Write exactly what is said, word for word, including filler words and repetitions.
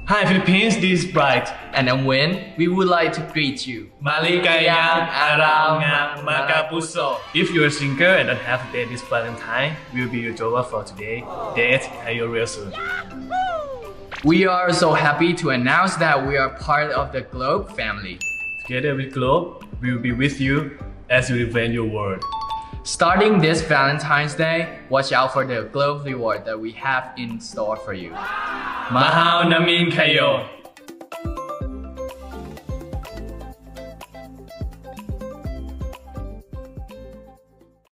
Hi Philippines, this is Bright. And I'm Win. We would like to greet you. Maligayang araw ng magkapuso. If you're single and don't have a date this Valentine, we'll be your joker for today. Date at you real soon. We are so happy to announce that we are part of the Globe family. Together with Globe, we will be with you as you invent your world. Starting this Valentine's Day, watch out for the Globe reward that we have in store for you. Mahal namin kayo!